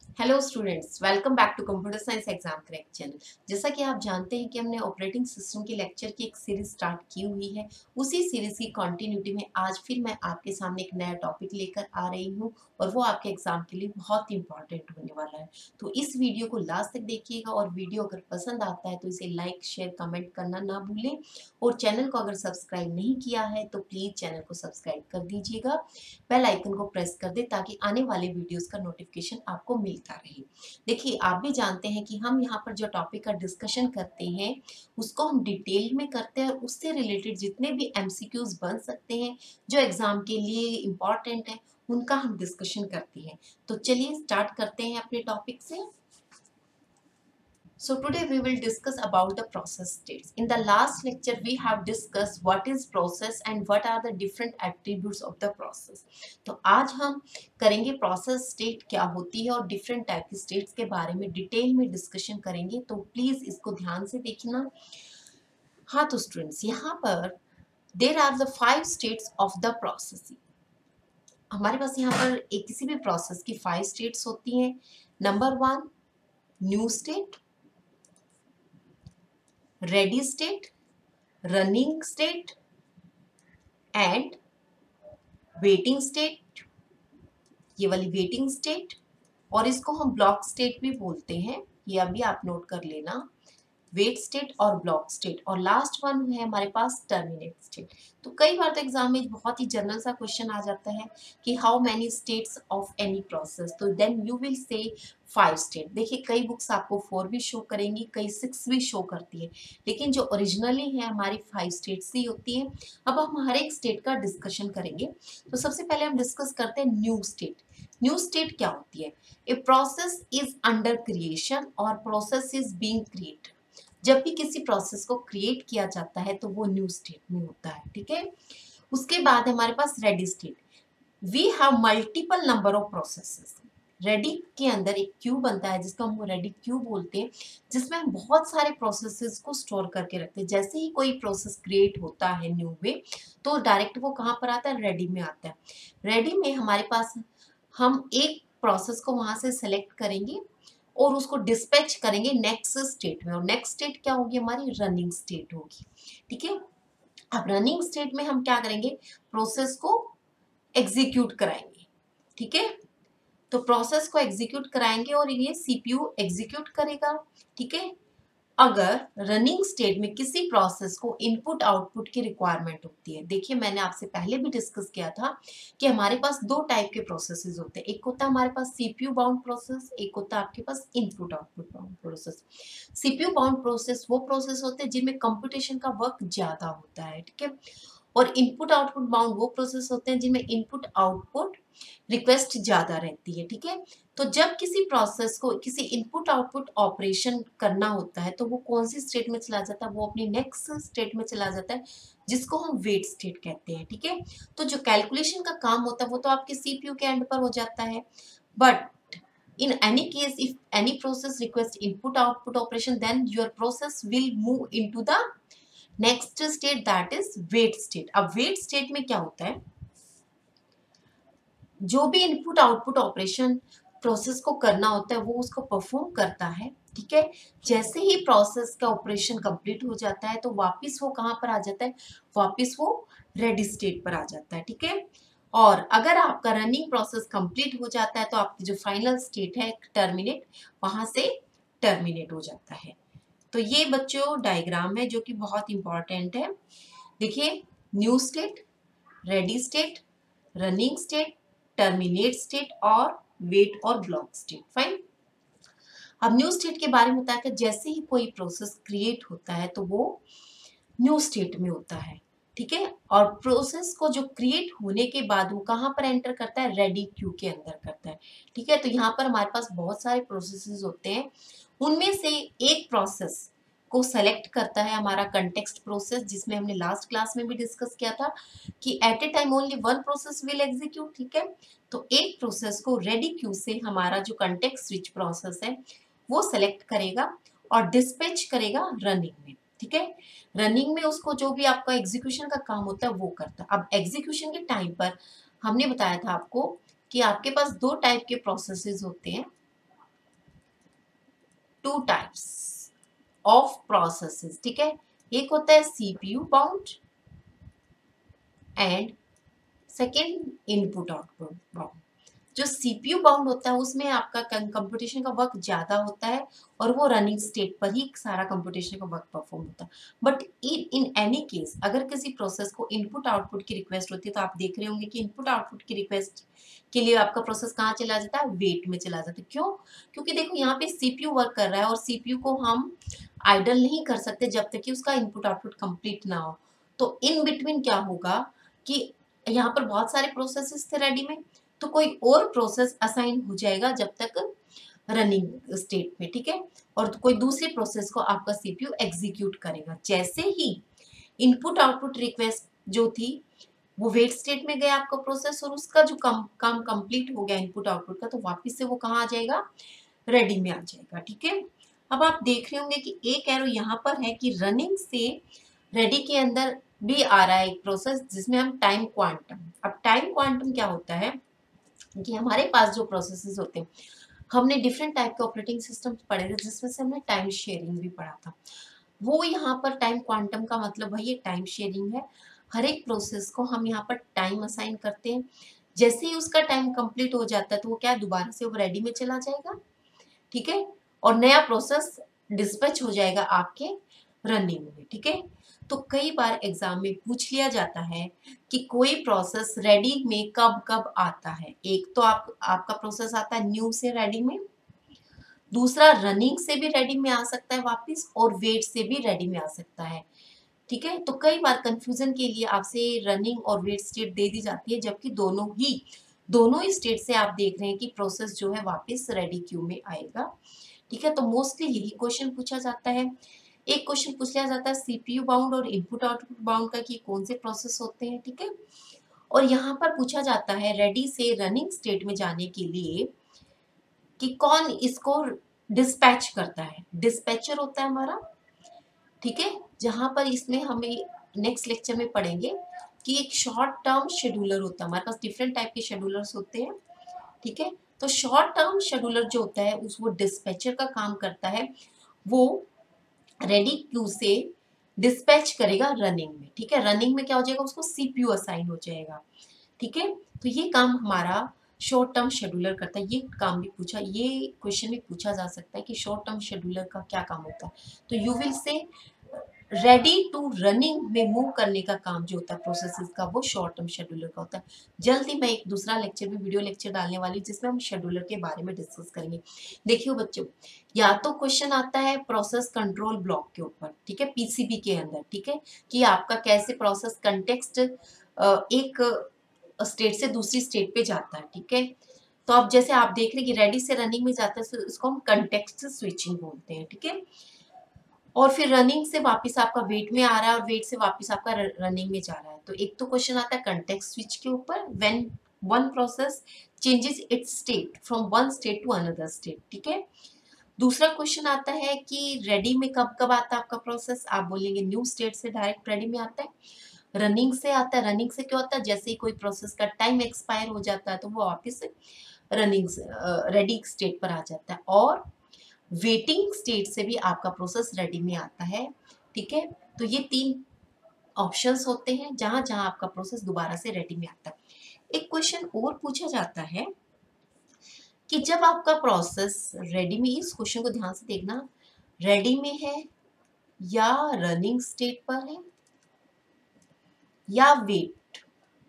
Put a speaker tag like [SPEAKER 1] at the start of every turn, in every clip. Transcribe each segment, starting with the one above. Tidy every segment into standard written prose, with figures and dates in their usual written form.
[SPEAKER 1] Hello students, welcome back to computer science exam crack channel. जैसा कि आप जानते हैं कि हमने ऑपरेटिंग सिस्टम के लेक्चर की एक सीरीज स्टार्ट की हुई है। उसी सीरीज की कंटिन्यूटी में आज फिर मैं आपके सामने एक नया टॉपिक लेकर आ रही हूं और वो आपके एग्जाम के लिए बहुत इंपॉर्टेंट होने वाला है। तो इस वीडियो को लास्ट तक देखिएगा और वीडियो अगर पसंद आता है तो इसे लाइक शेयर कमेंट करना ना भूलें। और चैनल को अगर सब्सक्राइब नहीं किया है तो प्लीज चैनल को सब्सक्राइब कर दीजिएगा, बेल आइकन को प्रेस कर दे ताकि आने वाले वीडियोस का नोटिफिकेशन आपको मिलता रहे। देखिए, आप भी जानते हैं कि हम यहाँ पर जो टॉपिक का डिस्कशन करते हैं उसको हम डिटेल में करते हैं और उससे रिलेटेड जितने भी एमसीक्यूज बन सकते हैं जो एग्जाम के लिए इम्पॉर्टेंट है उनका हम डिस्कशन करते हैं। तो चलिए स्टार्ट करते हैं अपने टॉपिक से। So today we will discuss about the process states. In the last lecture we have discussed what is process and what are the different attributes of the process. तो आज हम करेंगे process state क्या होती है और different type की states के बारे में डिटेल में डिस्कशन करेंगे, तो प्लीज इसको ध्यान से देखना। हाँ तो स्टूडेंट्स, यहाँ पर there are the 5 states of the process. हमारे पास यहाँ पर एक किसी भी प्रोसेस की 5 states होती हैं। Number 1 new state, ready state, running state and waiting state. ये वाली वेटिंग स्टेट, और इसको हम ब्लॉक स्टेट भी बोलते हैं, ये अभी आप नोट कर लेना। वेट स्टेट और ब्लॉक स्टेट, और लास्ट वन है हमारे पास टर्मिनेट स्टेट। तो कई बार तो एग्जाम में बहुत ही जनरल सा क्वेश्चन आ जाता है कि how many states of any process, तो then you will say 5 state. देखिए, कई बुक्स आपको 4 भी शो करेंगी, कई 6 भी शो करती है, लेकिन जो ओरिजिनली है हमारी 5 स्टेट्स ही होती हैं। अब हम हर एक स्टेट का डिस्कशन करेंगे। तो सबसे पहले हम डिस्कस करते हैं न्यू स्टेट। न्यू स्टेट क्या होती है? A process is under creation और प्रोसेस इज बीइंग क्रिएटेड। जब भी किसी प्रोसेस को क्रिएट किया जाता है तो वो न्यू स्टेट में होता है, ठीक है। उसके बाद हमारे पास ready state. We have multiple number of processes. Ready के अंदर एक क्यू बनता है जिसको हम रेडी क्यू बोलते हैं, जिसमें हम बहुत सारे प्रोसेसेस को स्टोर करके रखते हैं। जैसे ही कोई प्रोसेस क्रिएट होता है न्यू में, तो डायरेक्ट वो कहाँ पर आता है? रेडी में आता है। रेडी में हमारे पास हम एक प्रोसेस को वहां से सेलेक्ट करेंगे और उसको डिस्पैच करेंगे नेक्स्ट स्टेट में, और नेक्स्ट स्टेट क्या होगी? हमारी रनिंग स्टेट होगी, ठीक है। अब रनिंग स्टेट में हम क्या करेंगे? प्रोसेस को एग्जीक्यूट कराएंगे, ठीक है। तो प्रोसेस को एग्जीक्यूट कराएंगे और ये सीपीयू एग्जीक्यूट करेगा, ठीक है। अगर रनिंग स्टेट में किसी प्रोसेस को इनपुट आउटपुट की रिक्वायरमेंट होती है, देखिए मैंने आपसे पहले भी डिस्कस किया था कि हमारे पास 2 टाइप के प्रोसेसेस होते हैं। एक होता है हमारे पास सीपीयू बाउंड प्रोसेस, एक होता है आपके पास input output bound process. CPU bound process वो प्रोसेस होते हैं जिनमें कंप्यूटेशन का वर्क ज्यादा होता है, ठीक है। और इनपुट आउटपुट बाउंड वो प्रोसेस होते हैं जिनमें इनपुट आउटपुट रिक्वेस्ट ज्यादा रहती है, ठीक है। तो जब किसी प्रोसेस को किसी इनपुट आउटपुट ऑपरेशन करना होता है तो वो कौन सी स्टेट में चला जाता है? वो अपनी नेक्स्ट स्टेट में चला जाता है, जिसको हम वेट स्टेट कहते हैं, ठीक है। तो जो कैलकुलेशन का काम होता है वो तो आपके सीपीयू के एंड पर हो जाता है, but in any case if any process requests input output operation then your process will move into the next state, that is wait state। अब wait state में क्या होता है? जो भी इनपुट आउटपुट ऑपरेशन प्रोसेस को करना होता है वो उसको परफॉर्म करता है, ठीक है। जैसे ही प्रोसेस का ऑपरेशन कंप्लीट हो जाता है तो वापस वो कहाँ पर आ जाता है? वापस वो रेडी स्टेट पर आ जाता है, ठीक है। और अगर आपका रनिंग प्रोसेस कंप्लीट हो जाता है तो आपकी जो फाइनल स्टेट है टर्मिनेट, वहां से टर्मिनेट हो जाता है। तो ये बच्चों डायग्राम है जो कि बहुत इंपॉर्टेंट है। देखिए, new state, ready state, running state, terminate state और वेट और ब्लॉक स्टेट। फाइन। अब न्यू स्टेट के बारे में होता है कि जैसे ही कोई प्रोसेस क्रिएट होता है तो वो न्यू स्टेट में होता है, ठीक है। और प्रोसेस को जो क्रिएट होने के बाद वो कहाँ पर एंटर करता है? रेडी क्यू के अंदर करता है, ठीक है। तो यहाँ पर हमारे पास बहुत सारे प्रोसेसेस होते हैं, उनमें से एक प्रोसेस को सेलेक्ट करता है हमारा कंटेक्स्ट प्रोसेस, जिसमें हमने लास्ट क्लास में भी डिस्कस किया था कि at a time only one process will execute, ठीक है। तो एक प्रोसेस को रेडी क्यू से हमारा जो कंटेक्स्ट स्विच प्रोसेस है वो सेलेक्ट करेगा और डिस्पैच करेगा रनिंग में, ठीक है। रनिंग में उसको जो भी आपका एग्जीक्यूशन का काम होता है वो करता है। अब एग्जीक्यूशन के टाइम पर हमने बताया था आपको कि आपके पास 2 टाइप के प्रोसेसेस होते हैं, टू टाइप्स ऑफ प्रोसेसेस, ठीक है। एक होता है CPU bound and second input output bound. जो सीपीयू बाउंड होता है उसमें आपका कंप्यूटेशन का वर्क ज्यादा होता है और वो रनिंग स्टेट पर ही सारा कंप्यूटेशन का वर्क परफॉर्म होता है। बट इन एनी केस अगर किसी प्रोसेस को इनपुट आउटपुट की रिक्वेस्ट होती है तो आप देख रहे होंगे कि इनपुट आउटपुट की रिक्वेस्ट के लिए आपका प्रोसेस कहाँ चला जाता है, वेट में चला जाता है। क्यों? क्योंकि देखो यहाँ पे सीपीयू वर्क कर रहा है और सीपीयू को हम आइडल नहीं कर सकते जब तक कि उसका इनपुट आउटपुट कंप्लीट ना हो। तो इन बिटवीन क्या होगा कि यहाँ पर बहुत सारे प्रोसेसेस थे रेडी में, तो कोई और प्रोसेस असाइन हो जाएगा जब तक रनिंग स्टेट में, ठीक है। और कोई दूसरे प्रोसेस को आपका सीपीयू एग्जीक्यूट करेगा। जैसे ही इनपुट आउटपुट रिक्वेस्ट जो थी वो वेट स्टेट में गया आपका प्रोसेस और उसका जो काम कंप्लीट हो गया इनपुट आउटपुट का, तो वापस से वो कहाँ आ जाएगा, रेडी में आ जाएगा, ठीक है। अब आप देख रहे होंगे कि एक एरो यहाँ पर है कि रनिंग से रेडी के अंदर भी आ रहा है एक प्रोसेस जिसमें हम टाइम क्वांटम। अब टाइम क्वांटम क्या होता है कि हमारे पास जो प्रोसेसेस होते हैं, हमने डिफरेंट टाइप के ऑपरेटिंग सिस्टम पढ़े थे जिसमें से हमने टाइम शेयरिंग भी पढ़ा था। वो यहाँ पर टाइम क्वांटम का मतलब वही एक टाइम शेयरिंग है। हर एक प्रोसेस को हम यहाँ पर टाइम असाइन करते हैं। जैसे ही उसका टाइम कंप्लीट हो जाता है तो वो क्या है, दोबारा से वो रेडी में चला जाएगा, ठीक है। और नया प्रोसेस डिस्पैच हो जाएगा आपके रनिंग में, ठीक है। तो कई बार एग्जाम में पूछ लिया जाता है कि कोई प्रोसेस रेडी में कब कब आता है। एक तो आपका प्रोसेस आता है न्यू से रेडी में, दूसरा रनिंग से भी रेडी में आ सकता है वापस, और वेट से भी रेडी में आ सकता है, ठीक है। तो कई बार कंफ्यूजन के लिए आपसे रनिंग और वेट स्टेट दे दी जाती है, जबकि दोनों ही स्टेट से आप देख रहे हैं कि प्रोसेस जो है वापस रेडी क्यू में आएगा, ठीक है। तो मोस्टली यही क्वेश्चन पूछा जाता है। एक क्वेश्चन पूछ लिया जाता है सीपीयू बाउंड और इनपुट आउटपुट बाउंड का कि कौन से प्रोसेस होते हैं, ठीक है। और यहाँ पर पूछा जाता है रेडी से रनिंग स्टेट में जाने के लिए कि कौन इसको डिस्पैच करता है। डिस्पैचर होता है हमारा, ठीक है। जहां पर इसमें हमें नेक्स्ट लेक्चर में पढ़ेंगे कि एक शॉर्ट टर्म शेड्यूलर होता है। हमारे पास डिफरेंट टाइप के शेड्यूलर्स होते हैं, ठीक है। तो शॉर्ट टर्म शेड्यूलर जो होता है उस वो डिस्पैचर का काम करता है। वो रेडी क्यू से डिस्पैच करेगा रनिंग में, ठीक है। रनिंग में क्या हो जाएगा, उसको सीपीयू असाइन हो जाएगा, ठीक है। तो ये काम हमारा शॉर्ट टर्म शेड्यूलर करता है। ये काम भी पूछा, ये क्वेश्चन भी पूछा जा सकता है कि शॉर्ट टर्म शेड्यूलर का क्या काम होता है। तो you will say ready to running में मूव करने का काम जो होता है प्रोसेसेस का, वो शॉर्ट टर्म शेड्यूलर का होता है। जल्दी मैं एक दूसरा लेक्चर भी वीडियो लेक्चर डालने वाली हूँ जिसमें हम शेड्यूलर के बारे में डिस्कस करेंगे। देखियो बच्चों, या तो क्वेश्चन आता है प्रोसेस कंट्रोल ब्लॉक के ऊपर, ठीक है, पीसीबी के अंदर, ठीक है, कि आपका कैसे प्रोसेस कंटेक्स्ट एक स्टेट से दूसरी स्टेट पे जाता है, ठीक है। तो अब जैसे आप देख रहे हैं कि रेडी से रनिंग में जाता है तो इसको हम कंटेक्स्ट स्विचिंग बोलते हैं, ठीक है। और फिर रनिंग से वापस आपका वेट में आ रहा है और वेट से वापस आपका रनिंग में जा रहा है। तो एक तो क्वेश्चन आता है कंटेक्स्ट स्विच के ऊपर, when one process changes its state from one state to another state, ठीक है। दूसरा क्वेश्चन आता है कि रेडी में कब कब आता है आपका प्रोसेस, आप बोलेंगे न्यू स्टेट से डायरेक्ट रेडी में आता है। रनिंग से आता है, रनिंग से क्या होता है, जैसे ही कोई प्रोसेस का टाइम एक्सपायर हो जाता है तो वो वापस रनिंग रेडी स्टेट पर आ जाता है। और वेटिंग स्टेट से भी आपका प्रोसेस रेडी में आता है, ठीक है। तो ये तीन ऑप्शंस होते हैं जहां जहां आपका प्रोसेस दोबारा से रेडी में आता है। एक क्वेश्चन और पूछा जाता है कि जब आपका प्रोसेस रेडी में, इस क्वेश्चन को ध्यान से देखना, रेडी में है या रनिंग स्टेट पर है या वेट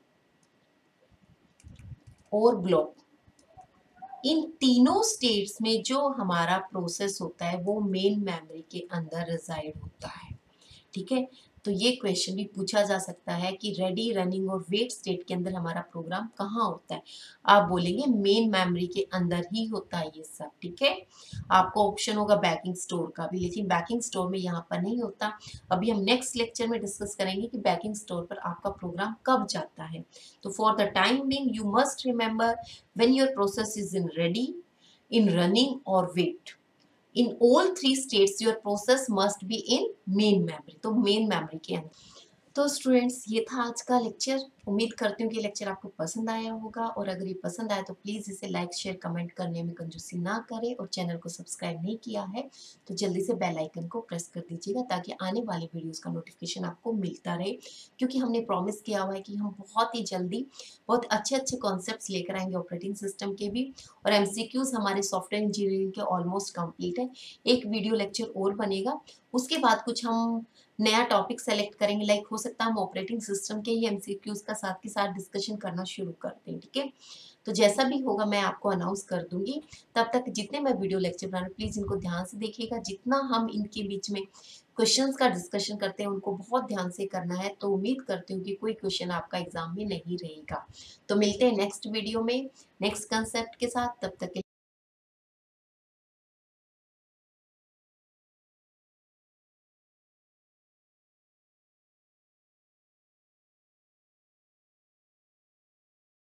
[SPEAKER 1] और ब्लॉक, इन तीनों स्टेट्स में जो हमारा प्रोसेस होता है वो मेन मेमोरी के अंदर रिजाइड होता है, ठीक है। तो ये क्वेश्चन भी पूछा जा सकता है कि रेडी, रनिंग और वेट स्टेट के अंदर हमारा प्रोग्राम कहाँ होता है। आप बोलेंगे मेन मेमोरी के अंदर ही होता है ये सब, ठीक है। आपको ऑप्शन होगा बैकिंग स्टोर का भी, लेकिन बैकिंग स्टोर में यहाँ पर नहीं होता। अभी हम नेक्स्ट लेक्चर में डिस्कस करेंगे कि बैकिंग स्टोर पर आपका प्रोग्राम कब जाता है। तो for the time being you must remember when your process is in ready, in running or wait, in all three states your process must be in main memory, तो main memory के अंदर। तो students ये था आज का lecture. उम्मीद करती हूँ कि लेक्चर आपको पसंद आया होगा, और अगर ये पसंद आया तो प्लीज़ इसे लाइक शेयर कमेंट करने में कंजूसी ना करें, और चैनल को सब्सक्राइब नहीं किया है तो जल्दी से बेल आइकन को प्रेस कर दीजिएगा ताकि आने वाले वीडियोस का नोटिफिकेशन आपको मिलता रहे, क्योंकि हमने प्रॉमिस किया हुआ है कि हम बहुत ही जल्दी बहुत अच्छे अच्छे कॉन्सेप्ट्स लेकर आएंगे ऑपरेटिंग सिस्टम के भी। और एमसीक्यूज हमारे सॉफ्टवेयर इंजीनियरिंग के ऑलमोस्ट कंप्लीट है, एक वीडियो लेक्चर और बनेगा, उसके बाद कुछ हम नया टॉपिक सेलेक्ट करेंगे, लाइक हो सकता है हम ऑपरेटिंग सिस्टम के ही एमसीक्यूज का साथ के साथ डिस्कशन करना शुरू कर दें, ठीक है। तो जैसा भी होगा मैं आपको अनाउंस कर दूंगी। तब तक जितने मैं वीडियो लेक्चर बना रही हूँ प्लीज इनको ध्यान से देखिएगा, जितना हम इनके बीच में क्वेश्चंस का डिस्कशन करते हैं उनको बहुत ध्यान से करना है, तो उम्मीद करती हूँ कि कोई क्वेश्चन आपका एग्जाम में नहीं रहेगा। तो मिलते हैं नेक्स्ट वीडियो में नेक्स्ट कंसेप्ट के साथ, तब तक के